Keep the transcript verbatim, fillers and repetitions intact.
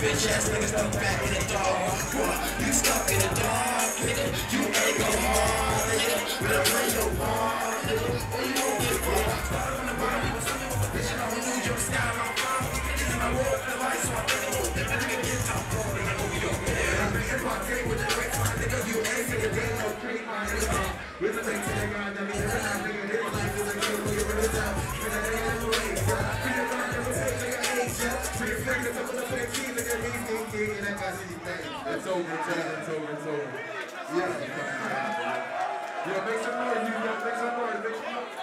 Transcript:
bitch ass niggas stuck back in the dark. You stuck in the dark, nigga. You ain't go hard, nigga. Better play your part, nigga. Or you won't get caught. Started from the bottom, you was something with the bitch, and I won't lose your style. I'm fine. Bitches in my world, the light, so I think I'm gonna dip. That nigga get top off, and I know we don't care. I'm thinking about day with the great fine, nigga. You ain't nigga, they no creep, my nigga. With the thing to the ground, that means every time, nigga, they don't like to the kill when you're in the town. Cause I ain't never wait, bro. Feel it on the stage, nigga, ain't shit. Pretty fingers up with the fifteen, nigga, he's king, king, and that guy's anything. It's over, Chad, it's over, it's over. Yeah. Yeah, make some noise, you know, make some noise, make some noise.